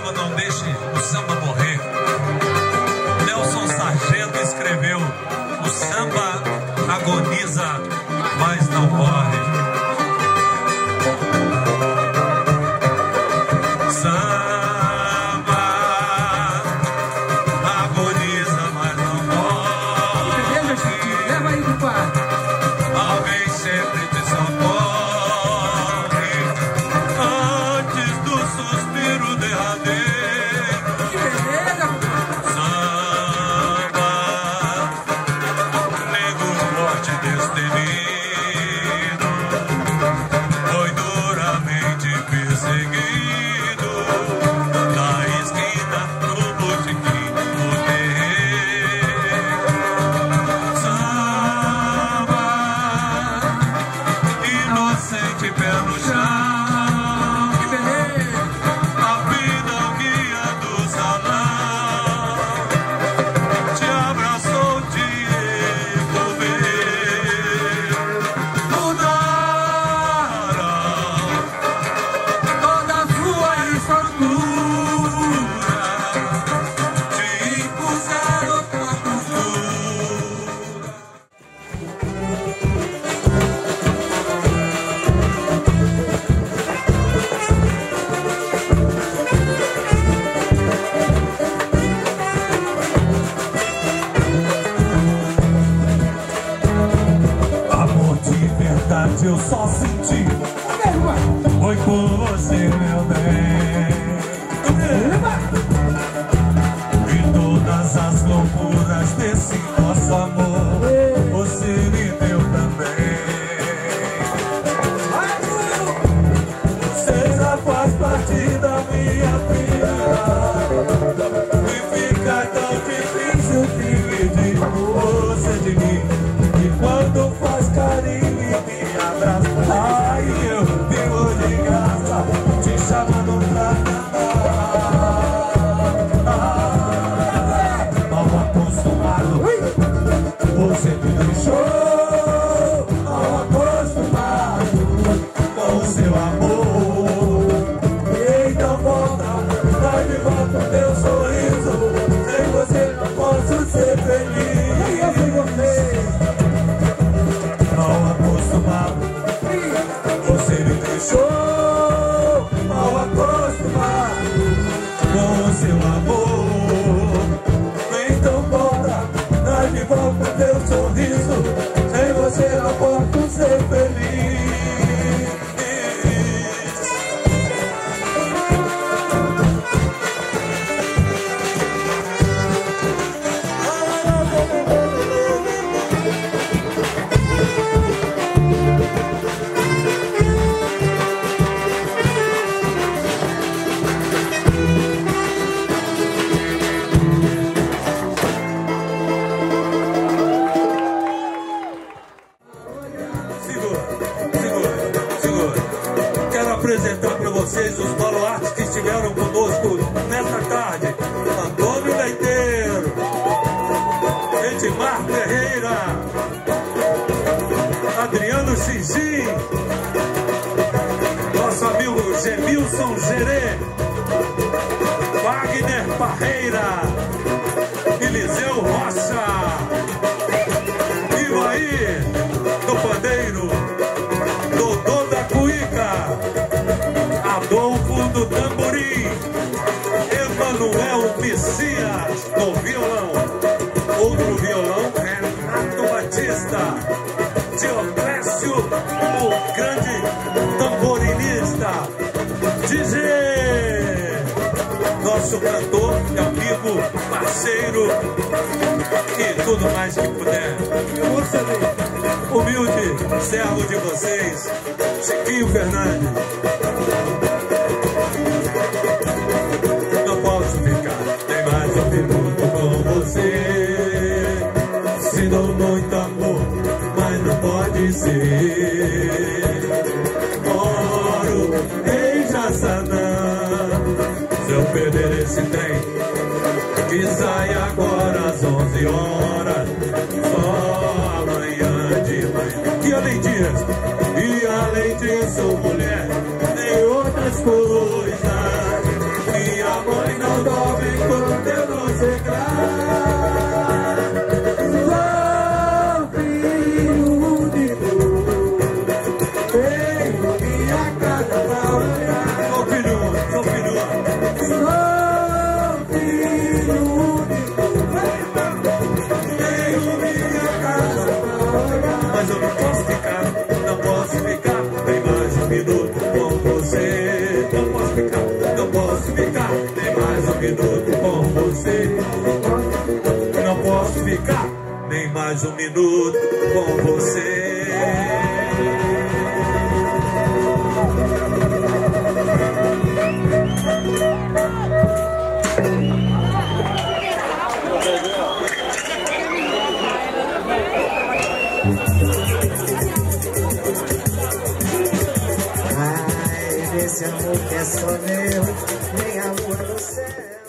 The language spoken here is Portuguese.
samba não deixe o samba morrer. Nelson Sargento escreveu: o samba agoniza, mas não morre. Samba agoniza, mas não morre. Leva aí, compadre. Alguém sempre te socorre antes do suspiro derradeiro. Que beleza, compadre. Samba, nego forte destemido, foi duramente perseguido na esquina, no botequim, no terreiro. Samba, inocente pé no chão, Que beleza. a vida guia do salão, te abraçou, te envolveu, mudaram Toda a sua estrutura, te impuseram tua cultura. Amor de verdade eu só senti, foi por você, meu bem. E todas as loucuras desse nosso amor, você me deu também. Você já faz parte da minha vida, e fica tão difícil dividir você de mim. E quando faz carinho e me abraça, ai, eu vivo de graça, te chamando pra cantar. Mal acostumado, você me deixou. Mal acostumado com o seu amor. Então volta, vai de volta o teu sorriso. Sem você não posso ser feliz. Eu fui você. Mal acostumado, você me deixou. Mal acostumado com o seu amor. Então volta, traz de volta o teu sorriso. Sem você não posso ser feliz. Segura. Quero apresentar para vocês os baluartes que estiveram conosco nesta tarde. Antônio Leiteiro, Edmar Ferreira, Adriano Xixi, nosso amigo Gemilson Gerê, Wagner Parreira, Eliseu Rocha, Ivaí do Pandeiro, Dodô da Cuíca, Adolfo do Tamborim, Emanuel Messias no violão, outro violão, Renato Batista, Dioclésio, o grande tamborinista, DJ, nosso cantor, amigo, parceiro e tudo mais que puder. Humilde servo de vocês, Chiquinho Fernandes. Não posso ficar nem mais um minuto com você. Se dou muito amor, mas não pode ser. Moro em Jaçanã. Se eu perder esse trem que sai agora às 11 horas, só amanhã de manhã. E além disso, mulher, nem outra Mas eu não posso ficar nem mais um minuto com você. Não posso ficar nem mais um minuto com você. Não posso ficar nem mais um minuto com você. Ai, esse amor que é só meu, nem a lua no céu.